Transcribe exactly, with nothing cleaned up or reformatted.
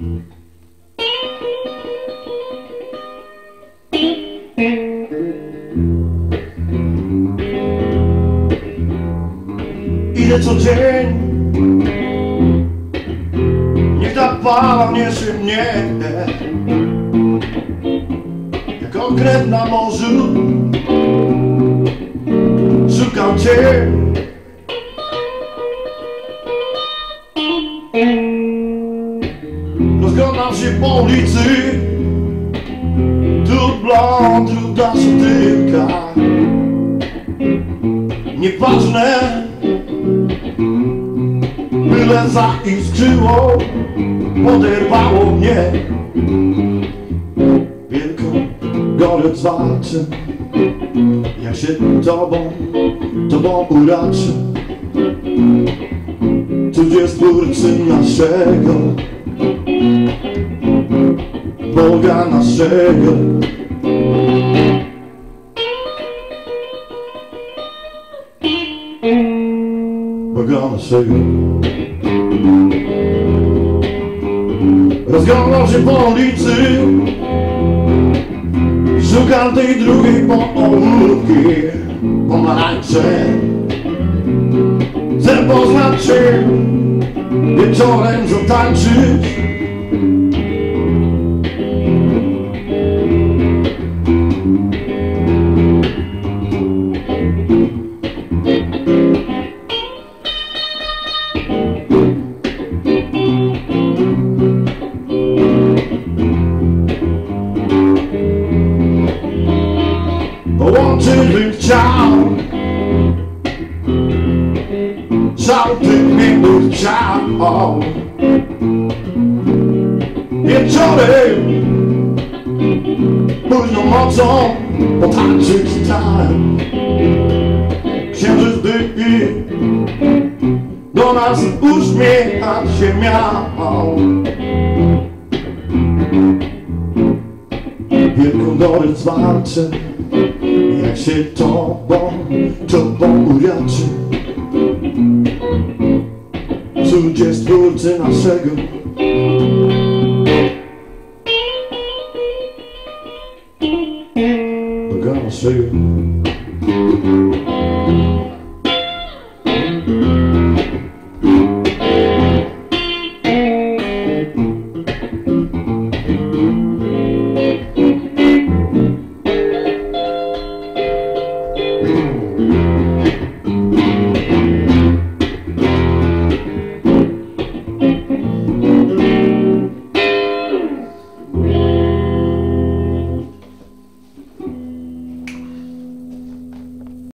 Idę co dzień, niech napala mnie się mnie, jak okręt na morzu. Szukam cię, rozglądam się po ulicy, tu blond, tu ta szatynka. Nieważne, byle zaiskrzyło, poderwało mnie. Wielką gorąc walczę, jak się tobą, tobą uraczę. Tuż jest twórcy naszego, Boga naszego. Boga naszego. Rozglądam się po ulicy, szukam tej drugiej połówki, pomarańcze. Chcę poznać cię, wieczorem zatańczyć. Połączyć bym chciał, żal tych pięknych chciał. Wieczorem, późną nocą potańczyć tam. Księżyc dyki do nas uśmiechać się miał. Wielką gorąc walczę, jak się tobą, tobą uraczy. Cud jest twórcy naszego,